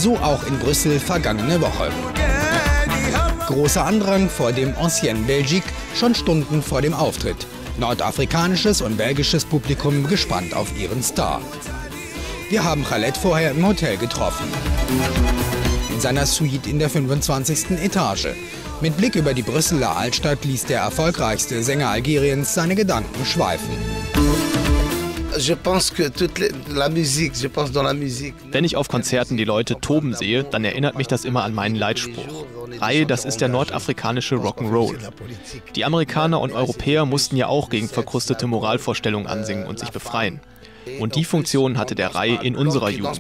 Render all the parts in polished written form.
So auch in Brüssel vergangene Woche. Großer Andrang vor dem Ancienne Belgique, schon Stunden vor dem Auftritt. Nordafrikanisches und belgisches Publikum gespannt auf ihren Star. Wir haben Khaled vorher im Hotel getroffen. In seiner Suite in der 25. Etage. Mit Blick über die Brüsseler Altstadt ließ der erfolgreichste Sänger Algeriens seine Gedanken schweifen. Wenn ich auf Konzerten die Leute toben sehe, dann erinnert mich das immer an meinen Leitspruch. Rai, das ist der nordafrikanische Rock'n'Roll. Die Amerikaner und Europäer mussten ja auch gegen verkrustete Moralvorstellungen ansingen und sich befreien. Und die Funktion hatte der Rai in unserer Jugend.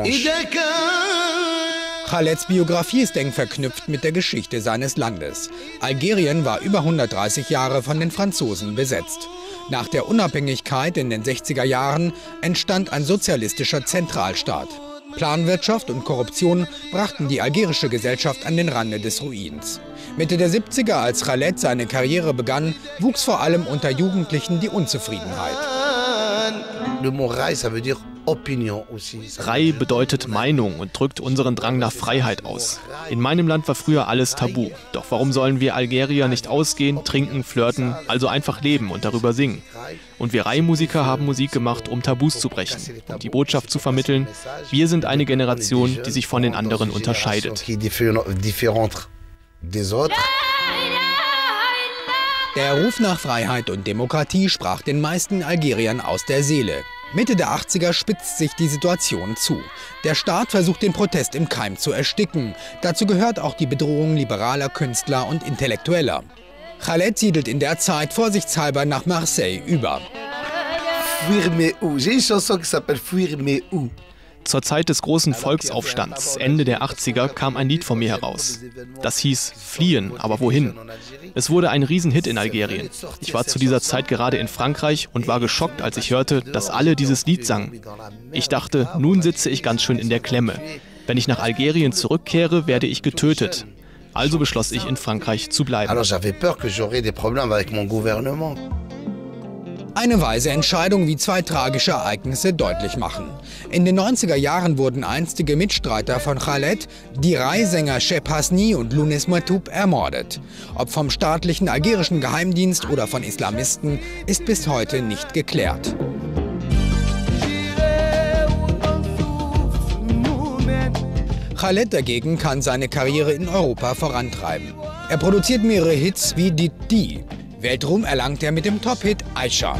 Khaleds Biografie ist eng verknüpft mit der Geschichte seines Landes. Algerien war über 130 Jahre von den Franzosen besetzt. Nach der Unabhängigkeit in den 60er Jahren entstand ein sozialistischer Zentralstaat. Planwirtschaft und Korruption brachten die algerische Gesellschaft an den Rande des Ruins. Mitte der 70er, als Khaled seine Karriere begann, wuchs vor allem unter Jugendlichen die Unzufriedenheit. Rai bedeutet Meinung und drückt unseren Drang nach Freiheit aus. In meinem Land war früher alles tabu. Doch warum sollen wir Algerier nicht ausgehen, trinken, flirten, also einfach leben und darüber singen? Und wir Rai-Musiker haben Musik gemacht, um Tabus zu brechen und die Botschaft zu vermitteln, wir sind eine Generation, die sich von den anderen unterscheidet. Der Ruf nach Freiheit und Demokratie sprach den meisten Algeriern aus der Seele. Mitte der 80er spitzt sich die Situation zu. Der Staat versucht, den Protest im Keim zu ersticken. Dazu gehört auch die Bedrohung liberaler Künstler und Intellektueller. Khaled siedelt in der Zeit vorsichtshalber nach Marseille über. Zur Zeit des großen Volksaufstands, Ende der 80er, kam ein Lied von mir heraus. Das hieß Fliehen, aber wohin? Es wurde ein Riesenhit in Algerien. Ich war zu dieser Zeit gerade in Frankreich und war geschockt, als ich hörte, dass alle dieses Lied sangen. Ich dachte, nun sitze ich ganz schön in der Klemme. Wenn ich nach Algerien zurückkehre, werde ich getötet. Also beschloss ich, in Frankreich zu bleiben. Eine weise Entscheidung, wie zwei tragische Ereignisse deutlich machen. In den 90er Jahren wurden einstige Mitstreiter von Khaled, die Rai-Sänger Cheb Hasni und Lounes Matoub, ermordet. Ob vom staatlichen algerischen Geheimdienst oder von Islamisten, ist bis heute nicht geklärt. Khaled dagegen kann seine Karriere in Europa vorantreiben. Er produziert mehrere Hits wie Die. Weltruhm erlangt er mit dem Top-Hit Aisha.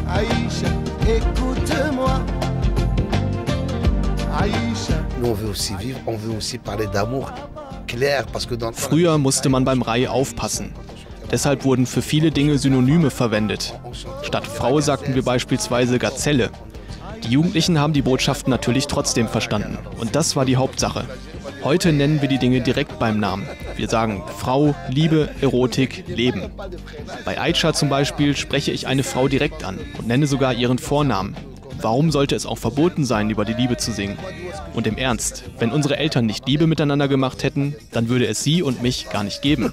Früher musste man beim Rai aufpassen. Deshalb wurden für viele Dinge Synonyme verwendet. Statt Frau sagten wir beispielsweise Gazelle. Die Jugendlichen haben die Botschaften natürlich trotzdem verstanden. Und das war die Hauptsache. Heute nennen wir die Dinge direkt beim Namen. Wir sagen Frau, Liebe, Erotik, Leben. Bei Aisha zum Beispiel spreche ich eine Frau direkt an und nenne sogar ihren Vornamen. Warum sollte es auch verboten sein, über die Liebe zu singen? Und im Ernst, wenn unsere Eltern nicht Liebe miteinander gemacht hätten, dann würde es sie und mich gar nicht geben.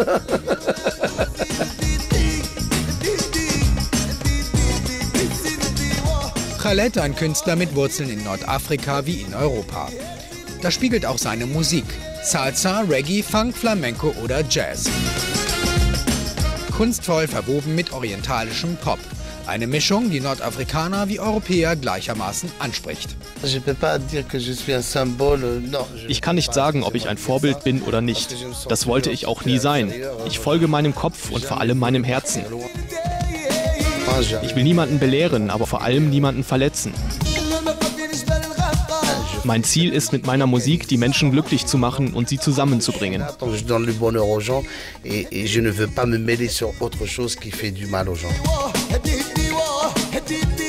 Khaled, ein Künstler mit Wurzeln in Nordafrika wie in Europa. Das spiegelt auch seine Musik. Salsa, Reggae, Funk, Flamenco oder Jazz. Kunstvoll verwoben mit orientalischem Pop. Eine Mischung, die Nordafrikaner wie Europäer gleichermaßen anspricht. Ich kann nicht sagen, ob ich ein Vorbild bin oder nicht. Das wollte ich auch nie sein. Ich folge meinem Kopf und vor allem meinem Herzen. Ich will niemanden belehren, aber vor allem niemanden verletzen. Mein Ziel ist, mit meiner Musik die Menschen glücklich zu machen und sie zusammenzubringen. Et je ne veux pas me mêler sur autre chose qui fait du mal aux gens.